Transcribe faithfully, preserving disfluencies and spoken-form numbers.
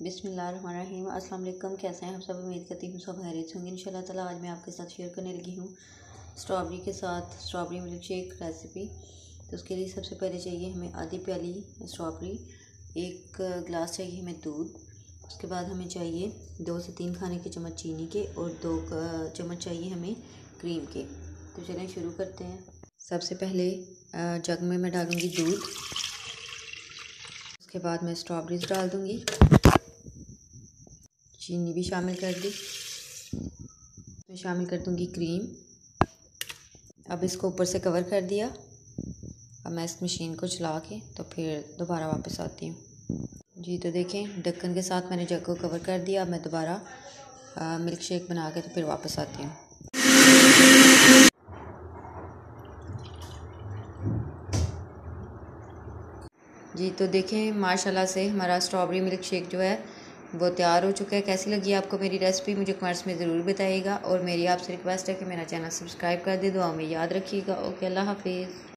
बिस्मिल्लाहिर्रहमानिर्रहीम। अस्सलाम वालेकुम। कैसे हैं हम सब? उम्मीद करती हूँ सब खैरियत होंगे इंशाल्लाह ताला। आज मैं आपके साथ शेयर करने लगी हूँ स्ट्रॉबेरी के साथ स्ट्रॉबेरी मिल्क शेक रेसिपी। तो उसके लिए सबसे पहले चाहिए हमें आधी प्याली स्ट्रॉबेरी, एक गिलास चाहिए हमें दूध, उसके बाद हमें चाहिए दो से तीन खाने के चम्मच चीनी के और दो चम्मच चाहिए हमें क्रीम के। तो चलें शुरू करते हैं। सबसे पहले जग में मैं डालूँगी दूध, उसके बाद मैं स्ट्रॉबेरीज डाल दूँगी, चीनी भी शामिल कर दी, मैं शामिल कर दूँगी क्रीम। अब इसको ऊपर से कवर कर दिया। अब मैं इस मशीन को चला के तो फिर दोबारा वापस आती हूँ। जी तो देखें, ढक्कन के साथ मैंने जग को कवर कर दिया। अब मैं दोबारा मिल्क शेक बना के तो फिर वापस आती हूँ। जी तो देखें, माशाल्लाह से हमारा स्ट्रॉबेरी मिल्क शेक जो है वो तैयार हो चुका है। कैसी लगी आपको मेरी रेसिपी मुझे कमेंट्स में ज़रूर बताइएगा। और मेरी आपसे रिक्वेस्ट है कि मेरा चैनल सब्सक्राइब कर दे, दुआ में याद रखिएगा। ओके, अल्लाह हाफिज़।